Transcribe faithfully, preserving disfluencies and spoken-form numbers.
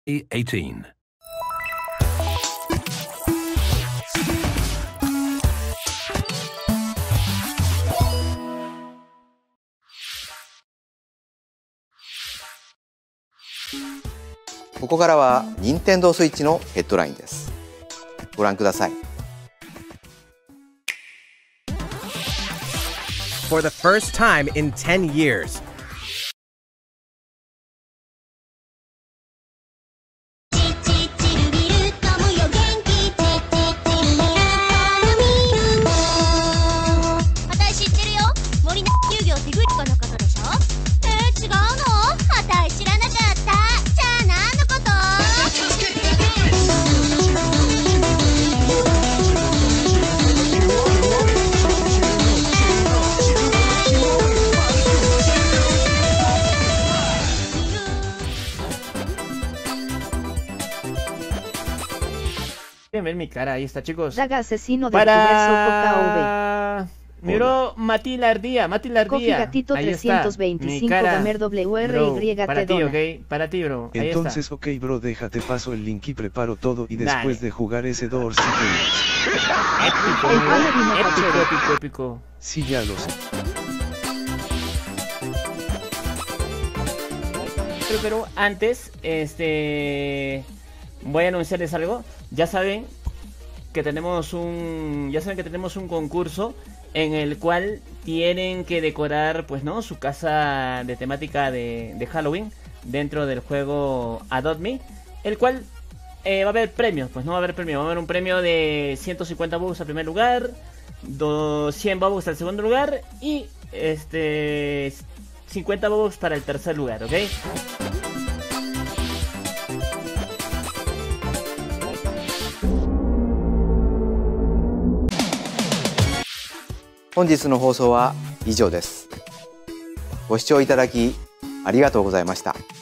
eighteen. ここからは任天堂スイッチのヘッドラインです。ご覧ください。 For the first time in ten years, Quieren ver mi cara, ahí está, chicos. Saga asesino de Para mi bro Mati la Ardía, Mati la Coffee Ardía. Gatito Ahí está, trescientos veinticinco mi cara. Gamer W R Bro, Y para T ti, dona. ok, para ti, bro. Ahí Entonces, está. ok, bro, déjate paso el link y preparo todo y después Dale. de jugar ese Doors y Épico, El bro. padre vino épico, Pachero. épico, épico. Sí, ya lo sé. Pero, pero antes, este, voy a anunciarles algo. Ya saben que tenemos un, ya saben que tenemos un concurso en el cual tienen que decorar, pues, ¿no?, su casa de temática de, de Halloween dentro del juego Adopt Me, el cual eh, va a haber premios, pues no va a haber premio, va a haber un premio de ciento cincuenta bucks al primer lugar, cien bucks al segundo lugar y este cincuenta bucks para el tercer lugar, ¿ok? 本日の放送は以上です。ご視聴いただきありがとうございました。